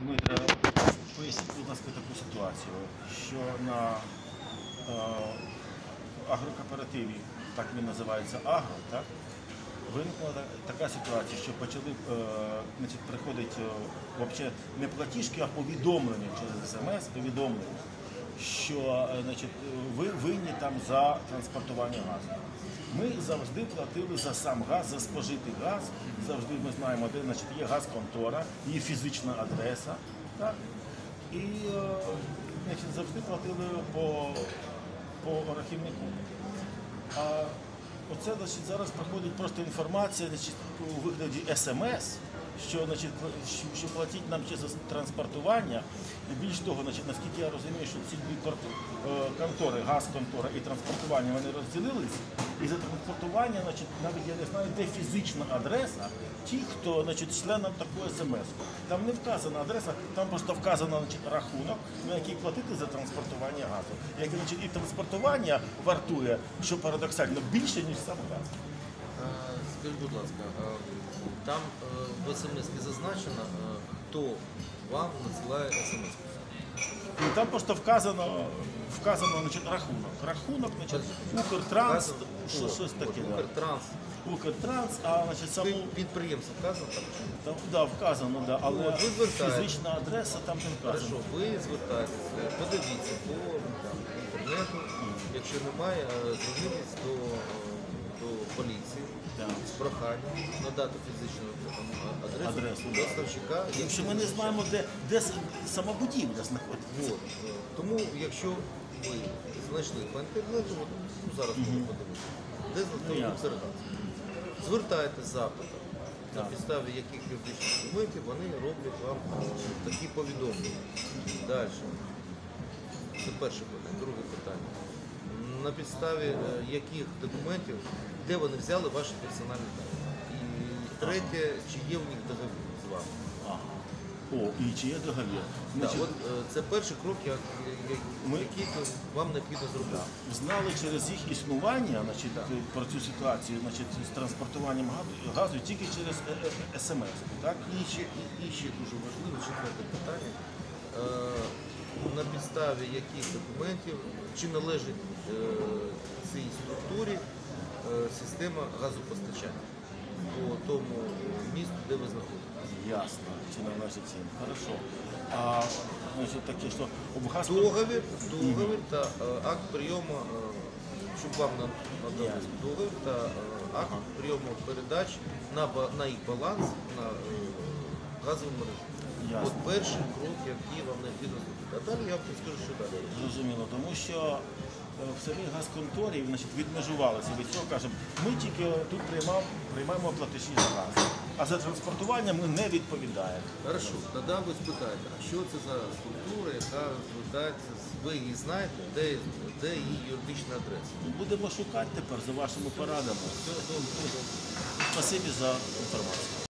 Дмитре, поясніть, будь ласка, таку ситуацію, що на агрокооперативі, так він називається агро, так? Виникла така ситуація, що почали приходити не платіжки, а повідомлення через СМС, повідомлення, що ви винні там за транспортування газу. Ми завжди платили за сам газ, за спожитий газ. Завжди ми знаємо, де є газконтора, її фізична адреса. Так? І завжди платили по рахівнику. А оце зараз проходить просто інформація у вигляді СМС, що платить нам за транспортування. І більш того, наскільки я розумію, що ці дві контори, газконтора і транспортування, вони розділились. І за транспортування, навіть я не знаю, де фізична адреса тих, хто членом такої СМС. Там не вказана адреса, там просто вказано рахунок, на який платити за транспортування газу. І транспортування вартує, що парадоксально, більше, ніж сам газ. Скажіть, будь ласка, там в СМС-ки зазначено, хто вам надсилає СМС? І там просто вказано рахунок. Рахунок, Укртранс, щось таке. Укртранс, а саму... Підприємство вказано там? Так, вказано, але фізична адреса там не вказана. Хорошо, ви звертаєтеся, подивіться по інтернету, якщо немає, звернітесь до поліції з проханням надати фізичну адресу доставщика. Тому що ми не знаємо, де сама будівля знаходиться. Тому, якщо ви знайшли по інтернету, зараз можемо подивитися, де знаходиться Укргаз, звертайтеся з запитом, на підставі яких юридичних документів вони роблять вам такі повідомлення. Далі. Це перше питання. Друге питання. На підставі яких документів, де вони взяли ваші персональні дані. І третє, чи є в них договір з вами. І чи є договір. Це перший крок, який вам необхідно зробити. Знали через їх існування про цю ситуацію з транспортуванням газу тільки через СМС. І ще дуже важливе четверте питання. На підставі яких документів, чи належить цій структурі система газопостачання по тому місту, де ви знаходитесь. Ясно, чи належить їм. Хорошо. Таке, що договір та акт прийому, щоб вам надали договір та акт прийому передач на їх баланс на газову мережу. От перший крок, який вам необхідно зробити. А далі я вам скажу, що далі. Зрозуміло, тому що в самій газконторі відмежувалися від цього, кажемо, ми тільки тут приймаємо платежі за газ, а за транспортування ми не відповідаємо. Хорошо, тоді ви спитаєте, а що це за структура, яка звертається, ви її знаєте, де її юридична адреса? Будемо шукати тепер за вашими порадами. Спасибі за інформацію.